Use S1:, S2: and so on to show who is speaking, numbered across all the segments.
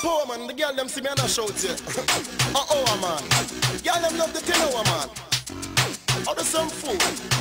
S1: Powerman, the girl them see me and I shout here. Oh man. Girl them love the thing man. How do some food?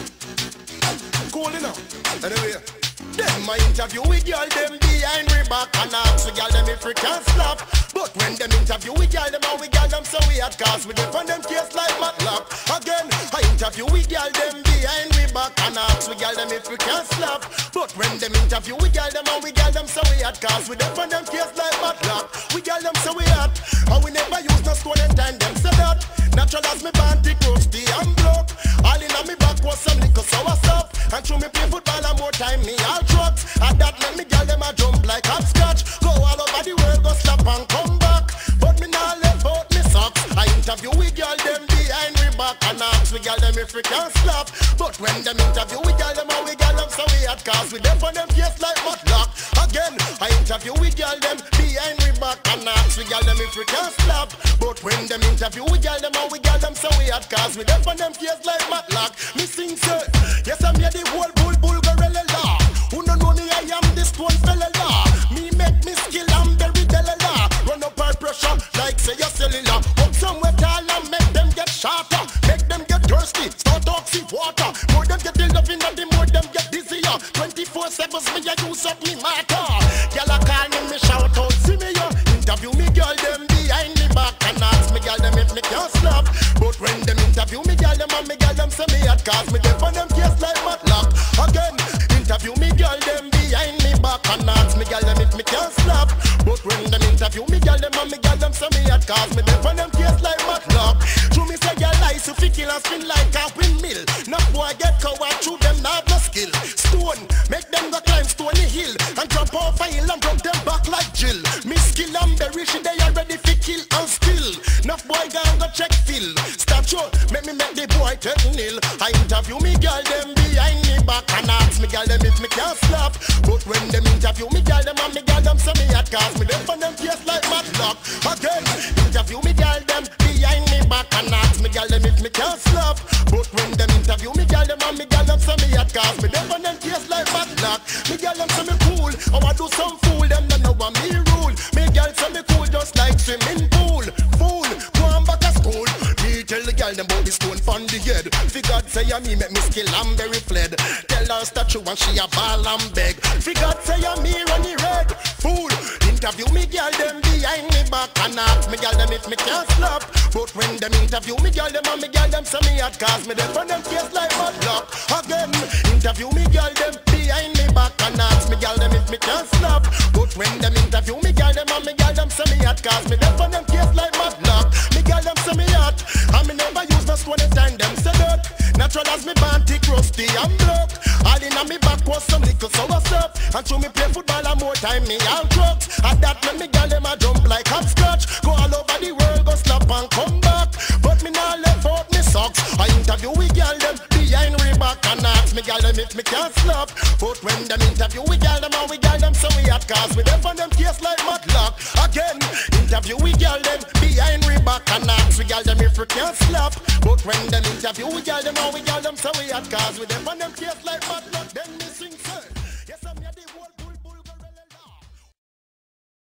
S1: Cool enough. Anyway. Then my interview with girl them behind we back and ask we girl them if we can slap. But when them interview with girl them and we girl them so we had cause we defend them case like matlock. Again, I interview with girl them behind we back and ask we girl them if we can slap. But when them interview with girl them and we girl them so we had cause we defend them case like matlock. We girl them so we had, and we never use no stone and time them say that. Natural as me banty crusty and block. All in on me back was some liquor sour stuff. And through me play football and more time me all drugs. And that make me girl them a jump like hopscotch. Go all over the world, go slap and come back. But me nah let out me socks. I interview with girl them behind we back and ask we girl them if we can slap. But when them interview with girl them and we girl them so we had cause we them for them case like matlock. Again, I interview with girl them behind we back and ask we girl them if we can slap. But when them interview with girl them and we girl them so we had cause we them for them case like matlock. Me sing say, yes I'm here the whole bull gorilla law. Who no know me I am this one fella law. Me make me skill and bury the law. Run up our pressure like say your cellular. Up somewhere tall and make them get sharper. Make them get thirsty, start toxic water. More them get the loving and the more them get dizzier. 24/7 me I use up me matter. Girl I call me shout out, see me yo. Interview me girl them behind me back and ask me girl them if me can slap. But when them interview me girl them and me girl them say me had cause me them for them case like matlock. Again, interview me girl them behind me back and ask me girl them if me can slap. But when them interview me girl them and me girl them say me had cause me them for them case like matlock. True me say girl lies so fi kill and spin like a windmill. No boy get coward through them not no skill. Stone, make them go climb Stony Hill and jump off a hill and drop them back like Jill. Me skill and berry she they are ready fi kill and still. No boy go check Phil. Statue, make me make the boy turn nil. I interview me girl them behind me back and ask me girl them if me can slap. But when them interview me girl them and me girl them say me had cause me them for them case like matlock. Again, interview me girl them behind me back and ask me girl them if me can slap. But when them interview me girl them and me girl them say me had cause me them for them case like matlock. Me girl them say me cool, oh I do some fool them don't know what me rule. Me girl say me cool just like swimming pool. Fool, go on back to school. Me tell the girl them about the stone from the head. Fi God say ya me make me skill and very fled. Tell her statue and she a ball and beg. Fi God say ya me run the red. Fool, interview me girl them behind me back and ask me girl them if me can slap. But when them interview me girl them and me girl them say me had cause me them for them case like matlock. Again, interview me girl them behind me back and ask me girl them if me can slap. But when them interview me girl them and me girl them say me had cause me them for them case like matlock. Me girl them say me hot and me never use no stone time them say that. Natural as me banty crusty and block. All in on me back was some little sour stuff. And through me play football and more time me all drugs. And that make me girl them a jump like hopscotch. Go all over the world, go slap and come back. But me nah left out me socks. I interview with girl them behind we back and ask me girl them if me can slap. But when them interview with girl them and we girl them so we had cause we them for them case like matlock. Again, interview with girl them behind we back and ask we girl them if we can slap. But when them interview with girl them and we girl them so we had cause we them for them case like matlock.